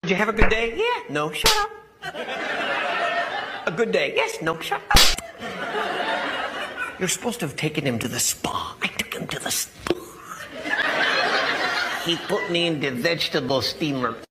Did you have a good day? Yeah. No, shut up. A good day? Yes. No, shut up. You're supposed to have taken him to the spa. I took him to the spa. He put me in the vegetable steamer.